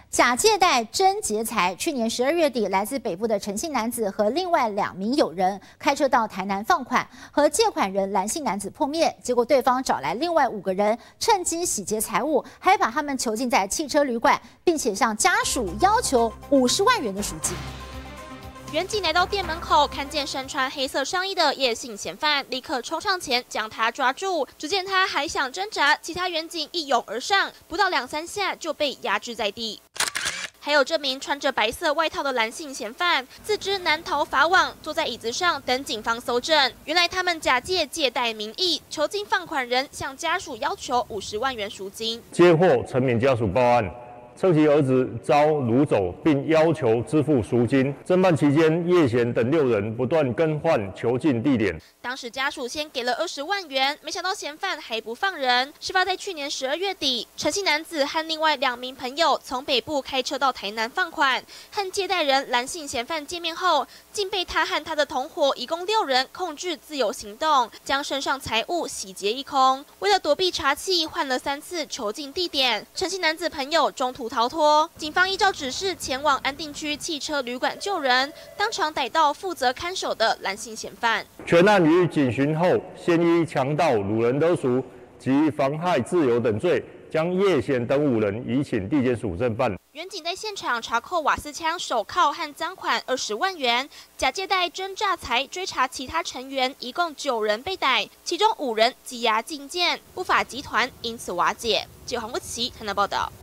假借贷真劫财。去年12月底，来自北部的陈姓男子和另外2名友人开车到台南放款，和借款人蓝姓男子碰面，结果对方找来另外5个人，趁机洗劫财物，还把他们囚禁在汽车旅馆，并且向家属要求50万元的赎金。 员警来到店门口，看见身穿黑色上衣的叶姓嫌犯，立刻冲上前将他抓住。只见他还想挣扎，其他员警一拥而上，不到2、3下就被压制在地。还有这名穿着白色外套的蓝姓嫌犯，自知难逃法网，坐在椅子上等警方搜证。原来他们假借借贷名义，囚禁放款人，向家属要求50万元赎金。 接获陈敏家属报案。 称其儿子遭掳走，并要求支付赎金。侦办期间，叶贤等6人不断更换囚禁地点。 当时家属先给了20万元，没想到嫌犯还不放人。事发在去年12月底，陈姓男子和另外2名朋友从北部开车到台南放款，和借贷人蓝姓嫌犯见面后，竟被他和他的同伙一共6人控制自由行动，将身上财物洗劫一空。为了躲避查缉，换了3次囚禁地点。陈姓男子朋友中途逃脱，警方依照指示前往安定区汽车旅馆救人，当场逮到负责看守的蓝姓嫌犯。 全案于警询后，先依强盗、掳人勒赎及妨害自由等罪，将叶贤等5人移请地检署侦办。 员警在现场查扣瓦斯枪、手铐和赃款20万元，假借贷真诈财追查其他成员，一共9人被逮，其中5人羁押禁见，不法集团因此瓦解。记者黄国琪台南报道。